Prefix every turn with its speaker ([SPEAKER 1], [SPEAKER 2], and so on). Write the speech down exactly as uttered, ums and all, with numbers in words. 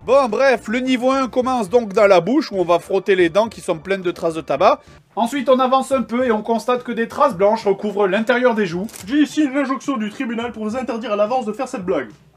[SPEAKER 1] Bon, bref, le niveau un commence donc dans la bouche, où on va frotter les dents qui sont pleines de traces de tabac. Ensuite, on avance un peu et on constate que des traces blanches recouvrent l'intérieur des joues.
[SPEAKER 2] J'ai ici une injonction du tribunal pour vous interdire à l'avance de faire cette blague.